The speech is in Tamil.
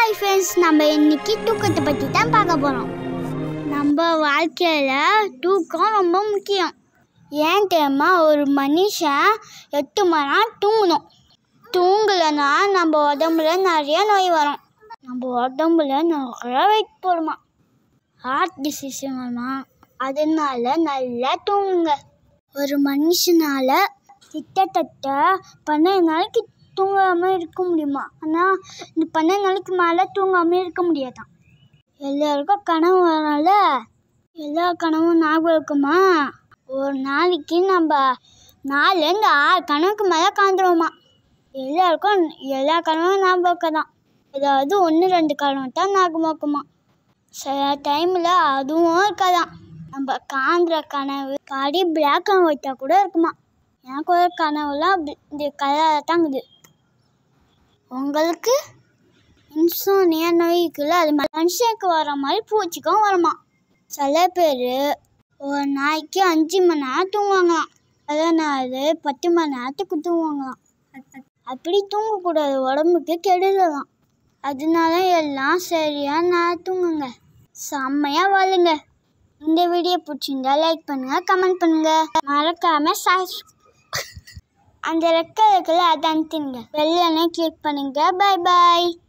ஹாய் ஃப்ரெண்ட்ஸ், நம்ம இன்னைக்கு தூக்கத்தை பற்றி தான் பார்க்க போகிறோம். நம்ம வாழ்க்கையில் தூக்கம் ரொம்ப முக்கியம். ஏன் தெரியுமா? ஒரு மனுஷன் 8 மணி நேரம் தூங்கணும். தூங்கலைன்னா நம்ம உடம்புல நிறைய நோய் வரும். நம்ம உடம்புல நிறைய வெயிட் போடுமா, ஹார்ட் டிசீஸ் வருமா. அதனால நல்லா தூங்குங்க. ஒரு மனுஷனால் கிட்டத்தட்ட 12 நாளைக்கு தூங்காமல் இருக்க முடியுமா? ஆனால் இந்த 12 நாளைக்கு மேலே தூங்காமல் இருக்க முடியாதான். எல்லாருக்கும் கனவு வரனால எல்லா கனவும் ஞாபகம் இருக்குமா? ஒரு நாளைக்கு நம்ம 4லேருந்து 6 கனவுக்கு மேலே காந்துருவோமா. எல்லாருக்கும் எல்லா கனவும் ஞாபகம் தான். ஏதாவது 1-2 கனவு தான் ஞாபகம் இருக்குமா. சில டைமில் அதுவும் இருக்காதான். நம்ம காந்துற கனவு காடி பிளாக் அண்ட் ஒயிட்டாக கூட இருக்குமா. எனக்கு ஒரு கனவுலாம் இந்த கலராக தாங்குது. உங்களுக்கு இன்சோனியா நோய்க்குள்ள அது மனுஷனுக்கு வர மாதிரி பூச்சிக்கும் வருமா. சில பேர் ஒரு நாளைக்கு 5 மணி நேரம் தூங்குவாங்களாம். அதனால 10 மணி நேரத்துக்கு தூங்குவாங்களாம். அப்படி தூங்கக்கூடாது, உடம்புக்கு கெடுதலாம். அதனால எல்லாம் சரியாக நான் தூங்குங்க, செம்மையாக வாழுங்க. இந்த வீடியோ பிடிச்சிருந்தா லைக் பண்ணுங்கள், கமெண்ட் பண்ணுங்கள், மறக்காமல் அந்த ரெக்க அதை அமுத்திடுங்க. வெள்ளையனே கிளிக் பண்ணுங்க. பாய் பாய்.